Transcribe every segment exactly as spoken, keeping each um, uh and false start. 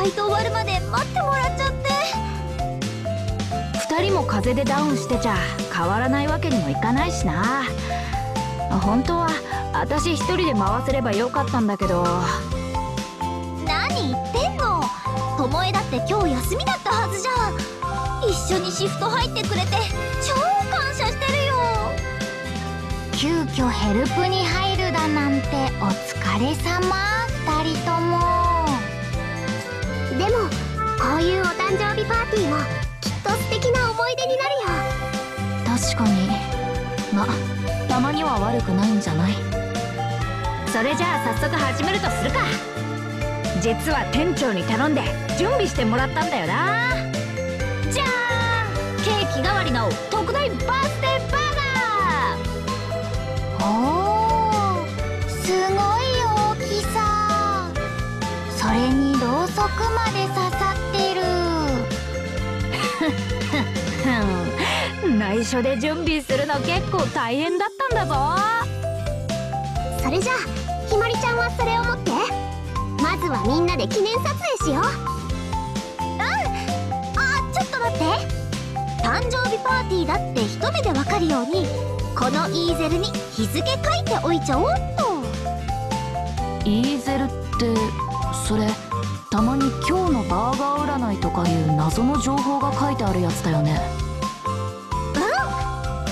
バイト終わるまで待ってもらっちゃって。 ふたりも風邪でダウンしてちゃ変わらないわけにもいかないしな。本当は私一人で回せればよかったんだけど。 何言ってんの。ともえだって今日休みだったはずじゃん。一緒にシフト入ってくれて超感謝してるよ。 急遽ヘルプに入るだなんてお疲れ様ふたりとも。 でもこういうお誕生日パーティーもきっと素敵な思い出になるよ。 確かに。ま、たまには悪くないんじゃない。それじゃあ早速始めるとするか。実は店長に頼んで準備してもらったんだよな。じゃーん、ケーキ代わりの特大バースデーバーガー。 おー、すごい大きさ。それにろうそくまで刺さってる。 内緒で準備するの結構大変だったんだぞ。 それじゃあひまりちゃんはそれを持って。まずはみんなで記念撮影しよう。 うん。あ、ちょっと待って。誕生日パーティーだって一目でわかるようにこのイーゼルに日付書いておいちゃおうっと。 イーゼルってそれたまに今日のバーガー占いとかいう謎の情報が書いてあるやつだよね。 うん、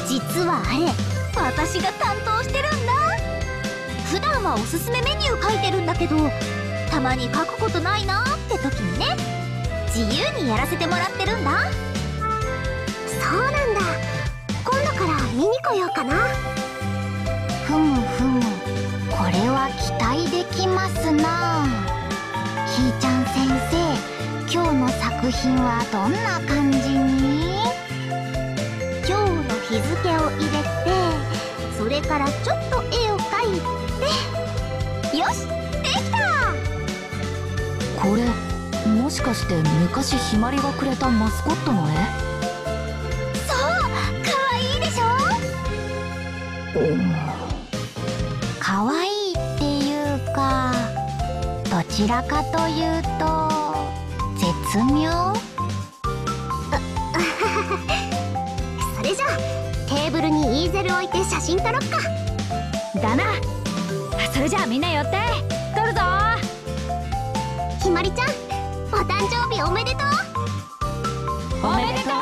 実はあれ私が担当してるんだ。普段はおすすめメニュー書いてるんだけど、たまに書くことないなーって時にね、自由にやらせてもらってるんだ。 そうなんだ。今度から見に来ようかな。 ふむふむ、これは期待できますな。ひーちゃん先生、今日の作品はどんな感じに？ 今日の日付を入れて、それからちょっと絵を描いて、よし、できた。 これもしかして昔ひまりがくれたマスコットの絵？ そう、かわいいでしょ。 かわいいっていうか、どちらかというと絶妙。 それじゃあテーブルにイーゼル置いて写真撮ろっか。 だな。それじゃあみんな寄って撮るぞ。 ひまりちゃん、お誕生日おめでとう。 おめでとう。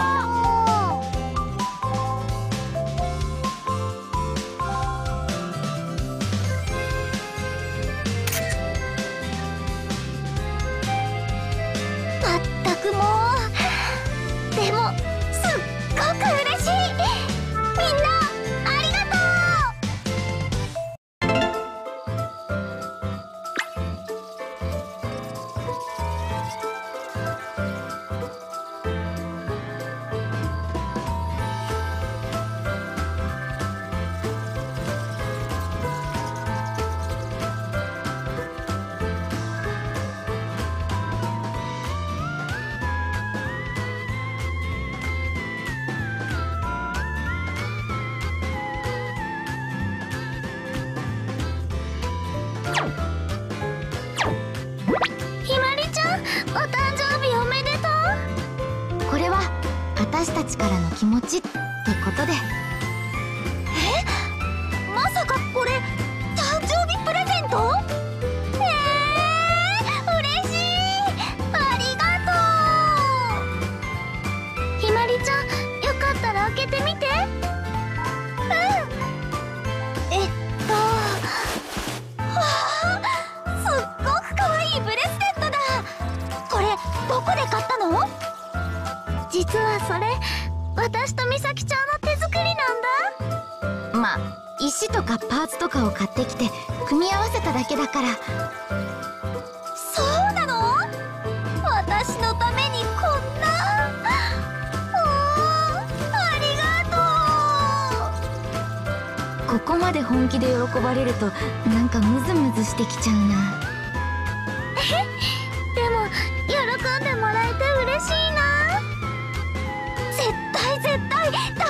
まったくもう。でもすっごく嬉しい。みんなありがと私たちからの気持ちってことで。 え、まさかこれ誕生日プレゼント？えー、嬉しい。ありがとう。ひまりちゃん、よかったら開けてみて。うん。えっとはあ、すっごくかわいいブレスレットだ。これどこで買ったの？ 実はそれ私とみさきちゃんの手作りなんだ。 まあ石とかパーツとかを買ってきて組み合わせただけだから。 そうなの？私のためにこんな。おー、ありがとう。 ここまで本気で喜ばれるとなんかムズムズしてきちゃうな。 でも喜んでもらえて嬉しいな。 絶対絶対大